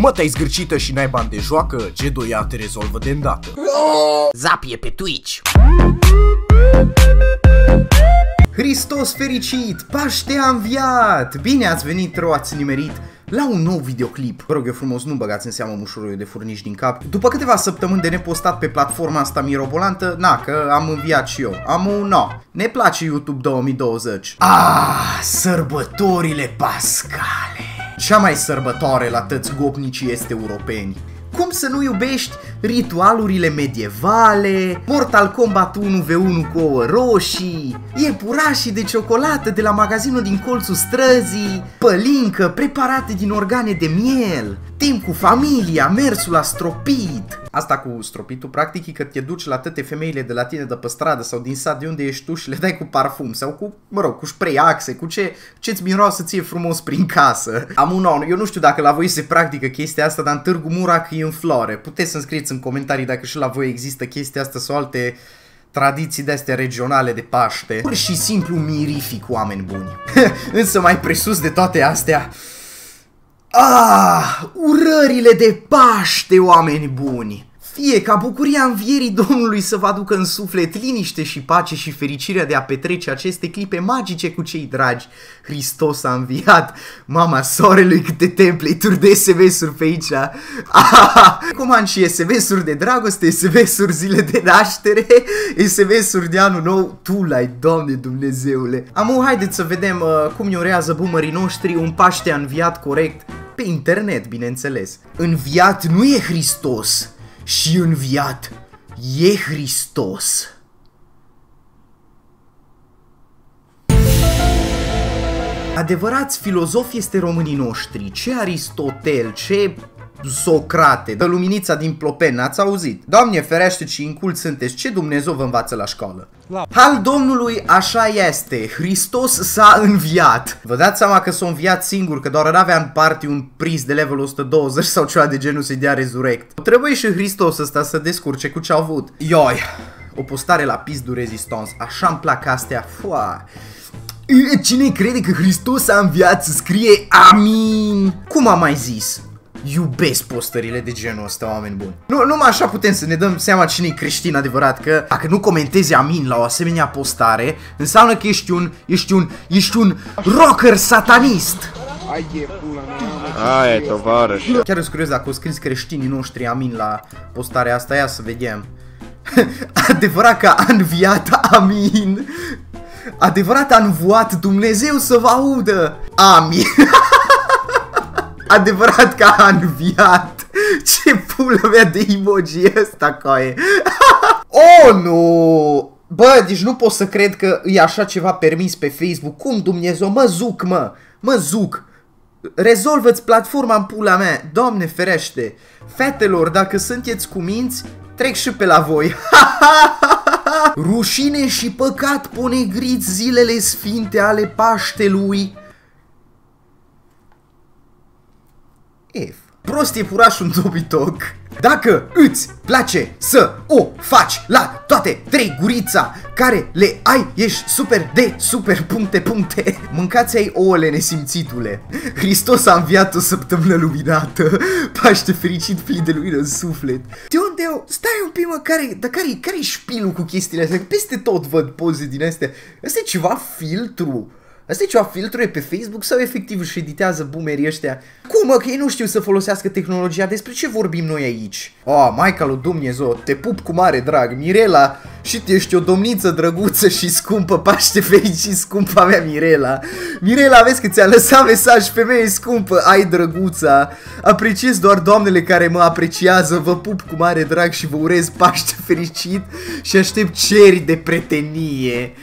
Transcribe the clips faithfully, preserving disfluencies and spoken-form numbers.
Mă, te-ai zgârcită și n-ai bani de joacă? G doi A te rezolvă de îndată. Zapie pe Twitch. Hristos fericit! Paște a înviat! Bine ați venit, rău ați nimerit la un nou videoclip. Vă rog eu frumos, nu băgați în seamă mușuroiul de furnici din cap. După câteva săptămâni de nepostat pe platforma asta mirobolantă, na, că am înviat și eu. Am un no. Ne place YouTube două mii douăzeci. Ah, sărbătorile pascale! Cea mai sărbătoare la tăți gopnicii este europeni. Cum să nu iubești ritualurile medievale, Mortal Kombat unu v unu cu ouă roșii, iepurașii de ciocolată de la magazinul din colțul străzii, pălincă preparate din organe de miel, timp cu familia, mersul la stropit. Asta cu stropitul practic e că te duci la toate femeile de la tine de pe stradă sau din sat de unde ești tu și le dai cu parfum sau cu, mă rog, cu spray axe, cu ce ce-ți miroasă ție frumos prin casă. Am un on, eu nu știu dacă la voi se practică chestia asta, dar în Târgu Mureș e în floare. Puteți să-mi scrieți în comentarii dacă și la voi există chestia asta sau alte tradiții de-astea regionale de Paște. Pur și simplu mirific, oameni buni. Însă mai presus de toate astea, ah, urările de Paște, oameni buni! Fie ca bucuria învierii Domnului să vă aducă în suflet liniște și pace și fericirea de a petrece aceste clipe magice cu cei dragi. Hristos a înviat! Mama soarelui, câte template-uri de S M S-uri pe aici! Ah, cum am și S M S-uri de dragoste, S M S-uri zile de naștere, S M S-uri de anul nou. Tu l-ai, Doamne Dumnezeule! Amu, haideți să vedem uh, cum ne urează boomerii noștri un Paște înviat corect. Pe internet, bineînțeles. Înviat nu e Hristos, și înviat e Hristos. Adevărați filozofi este românii noștri. Ce Aristotel, ce Socrate, dă luminița din Plopen, ați auzit? Doamne ferește ce incult sunteți, ce Dumnezeu vă învață la școală? La. Al Domnului așa este, Hristos s-a înviat. Vă dați seama că s-a înviat singur, că doar n-avea în party un priest de level o sută douăzeci sau ceva de genul să-i dea resurrect. Trebuie și Hristos ăsta să descurce cu ce a avut. Ioi, o postare la Peace du Resistance, așa-mi plac astea, foa. Cine crede că Hristos a înviat să scrie amin? Cum am mai zis? Iubesc postările de genul ăsta, oameni buni. Nu, numai așa putem să ne dăm seama cine e creștin adevărat, că dacă nu comentezi amin la o asemenea postare, înseamnă că ești un, ești un, ești un rocker satanist. Aia e, tovarăș. Chiar sunt curios dacă au scris creștinii noștri amin la postarea asta, ia să vedem. Adevărat că a înviat, amin. Adevărat a învuat Dumnezeu să vă audă, amin. Adevărat că a înviat. Ce pula mea de emoji e ăsta, coaie. Oh, nu. Bă, deci nu pot să cred că e așa ceva permis pe Facebook. Cum, Dumnezeu? Mă zuc, mă. Mă zuc. Rezolvă-ți platforma în pula mea. Doamne ferește. Fetelor, dacă sunteți cuminți, trec și pe la voi. Rușine și păcat ponegriți zilele sfinte ale Paștelui. F. Prost e furaș un dobitoc. Dacă îți place să o faci la toate trei gurița care le ai, ești super de super puncte puncte. Mâncați ai ouăle, nesimțitule. Hristos a înviat o săptămână luminată. Paște fericit, plin de lumină în suflet. De unde eu? Stai un pic, mă, care, dar care-i care șpilul cu chestiile astea? Peste tot văd poze din astea. Asta e ceva filtru. Asta e ceva filtru pe Facebook sau efectiv își editează boomerii ăștia? Cum, mă, că ei nu știu să folosească tehnologia? Despre ce vorbim noi aici? Oh, Maica lui Dumnezeu, te pup cu mare drag. Mirela, și tu ești o domniță drăguță și scumpă. Paște fericit, scumpa mea Mirela. Mirela, vezi că ți-a lăsat mesaj, femeie scumpă, ai drăguța. Apreciez doar doamnele care mă apreciază. Vă pup cu mare drag și vă urez Paște fericit și aștept ceri de pretenie.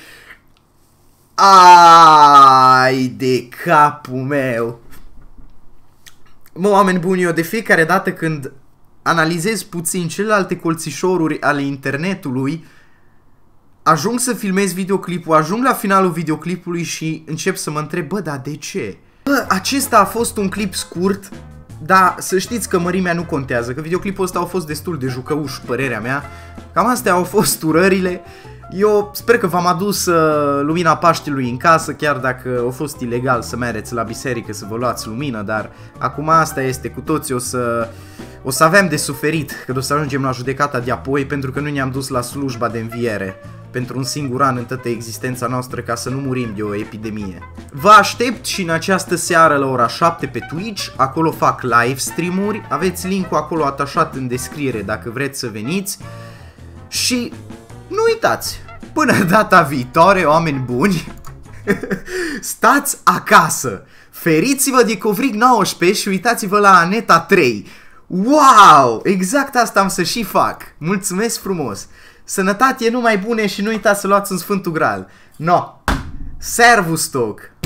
Ai de capul meu. Mă, oameni buni, eu de fiecare dată când analizez puțin celelalte colțișoruri ale internetului, ajung să filmez videoclipul, ajung la finalul videoclipului și încep să mă întreb, bă, dar de ce? Bă, acesta a fost un clip scurt, dar să știți că mărimea nu contează, că videoclipul ăsta a fost destul de jucăuș, părerea mea. Cam astea au fost urările. Eu sper că v-am adus uh, lumina Paștelui în casă, chiar dacă a fost ilegal să mergeți la biserică să vă luați lumină, dar acum asta este, cu toții o să, o să avem de suferit când o să ajungem la judecata de apoi, pentru că nu ne-am dus la slujba de înviere pentru un singur an în toată existența noastră ca să nu murim de o epidemie. Vă aștept și în această seară la ora șapte pe Twitch, acolo fac live stream-uri, aveți link-ul acolo atașat în descriere dacă vreți să veniți și nu uitați, până data viitoare, oameni buni, stați acasă, feriți-vă de Covrig nouăsprezece și uitați-vă la Aneta trei. Wow! Exact asta am să și fac. Mulțumesc frumos! Sănătate, numai bune și nu uitați să luați un Sfântul Graal. No! Servus, stoc!